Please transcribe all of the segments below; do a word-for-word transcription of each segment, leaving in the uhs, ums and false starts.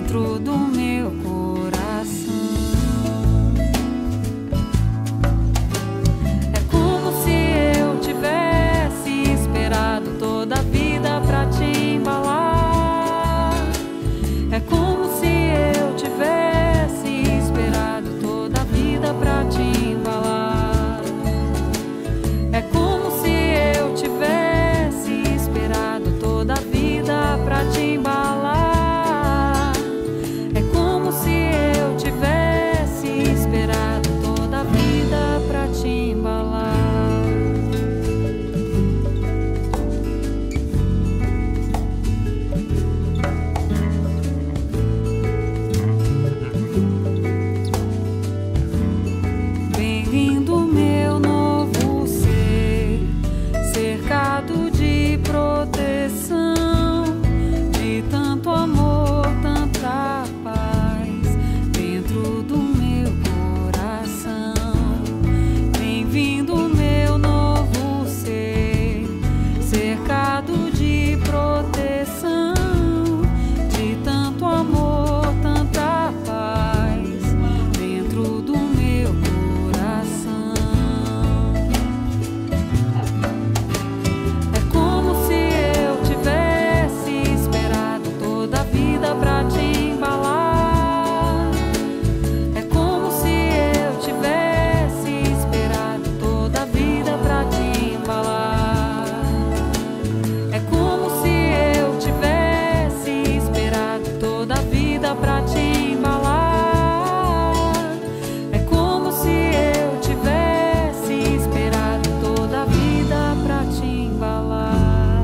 dentro do meu coração. É como se eu tivesse esperado toda a vida pra te embalar. É como se eu tivesse esperado toda a vida pra te embalar. É como se eu tivesse esperado toda a vida pra te embalar. É como se eu tivesse esperado toda a vida pra te embalar. Bem-vindo, meu novo ser, cercado de proteção, de tanto amor, tanta paz dentro do meu coração. Bem-vindo, meu novo ser, cercado de proteção, de tanto amor, tanta paz dentro do meu coração. É como se eu tivesse esperado toda a vida pra te embalar. É como se eu tivesse esperado toda a vida pra te embalar. É como se eu tivesse esperado toda a vida pra te embalar. É como se eu tivesse esperado toda a vida pra te embalar.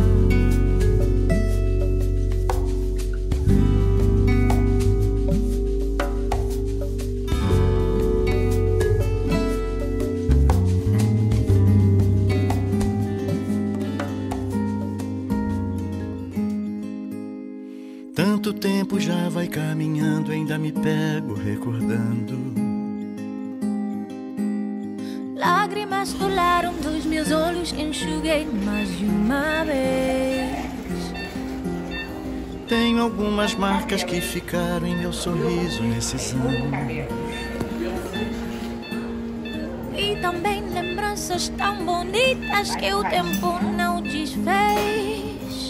Tanto tempo já vai caminhando, ainda me pego recordando. Lágrimas rolaram dos meus olhos, enxuguei mais de uma vez. Tenho algumas marcas que ficaram em meu sorriso nesses anos. E também lembranças tão bonitas que o tempo não desfez.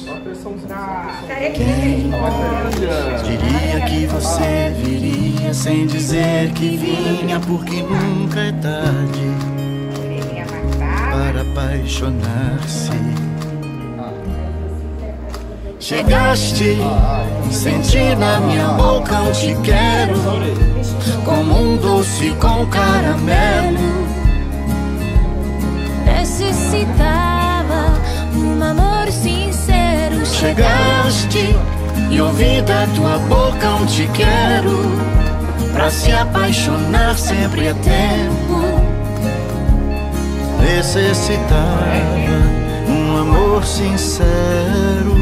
Quem diria que você viria sem dizer que vinha, porque nunca é tarde para apaixonar-se. Chegaste, senti na minha boca o te quero, como um doce com caramelo. Necessitava um amor sincero. Chegaste e ouvi da tua boca um te quero, pra se apaixonar sempre é tempo. Necessitava um amor sincero.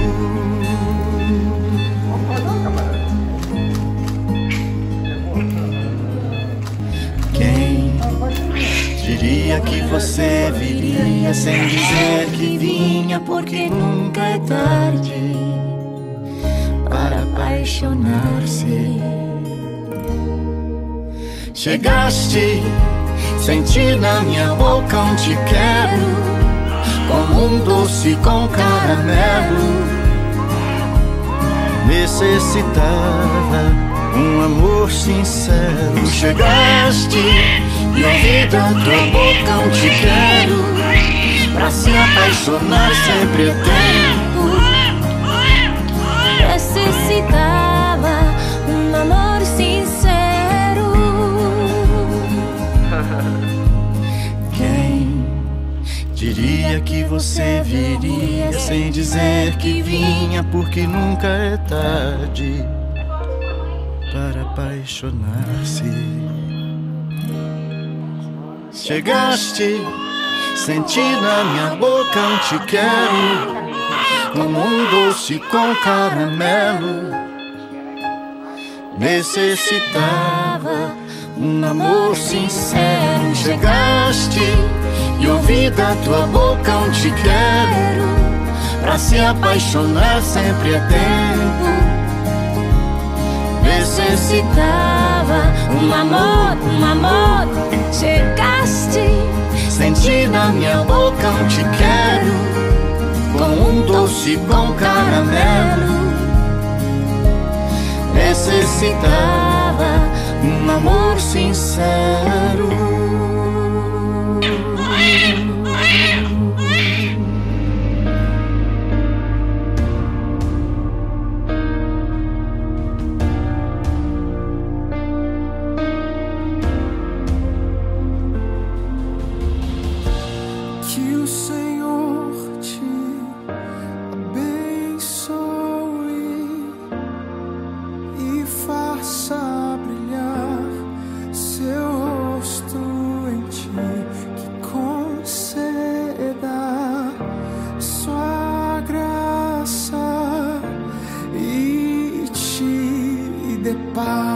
Quem diria que você viria sem dizer que vinha, porque nunca é tarde para apaixonar-se. Chegaste, senti na minha boca um te quero, como um doce com caramelo. Necessitava um amor sincero. Chegaste e ouvi da tua boca um te quero, pra se apaixonar sempre é tempo. Necessitava um amor sincero. Quem diria que você viria sem dizer que vinha, porque nunca é tarde para apaixonar-se. Chegaste, senti na minha boca um te quero, como um doce com caramelo. Necessitava um amor sincero. Chegaste e ouvi da tua boca um te quero, pra se apaixonar sempre é tempo. necessitava um amor, um amor. Chegaste, senti na minha boca um te quero, com um doce com caramelo. Necessitava um amor sincero. Que o Senhor te abençoe e faça brilhar seu rosto em ti, que conceda sua graça e te dê paz.